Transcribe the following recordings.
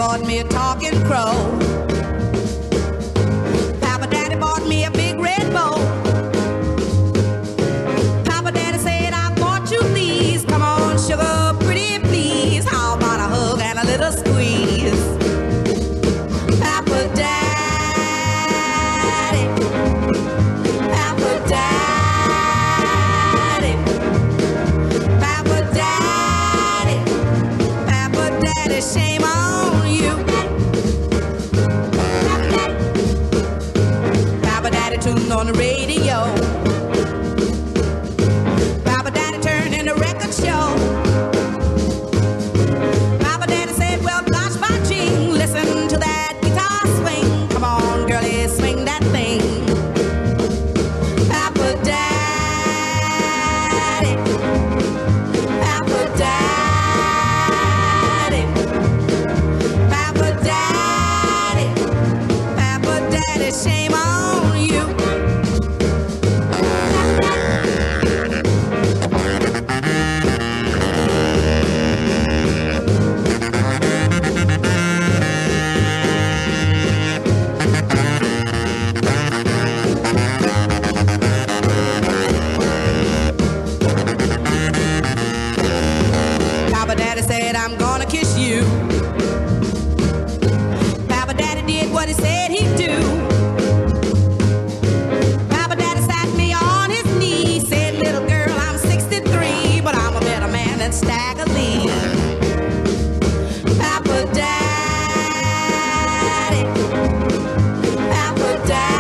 bought me a talking crow. Papa Daddy bought me a big red bow. Papa Daddy said, I bought you these. Come on, sugar, pretty please. How about a hug and a little squeeze? Papa Daddy, Papa Daddy, Papa Daddy, Papa Daddy, shame on you. Papa Daddy tuned on the radio. Papa Daddy turned in the record show. Papa Daddy said, well, gosh, my ching, listen to that guitar swing. Come on, girlie, swing that thing. Papa Daddy, Papa Daddy, Papa Daddy, Papa Daddy, shame on you. Papa Daddy said, I'm gonna kiss you. Papa Daddy did what he said he'd do. Papa Daddy sat me on his knee, said, little girl, I'm 63, but I'm a better man than Stagger Lee. Papa Daddy, Papa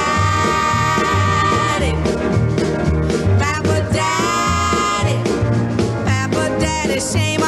Daddy, Papa Daddy, Papa Daddy, shame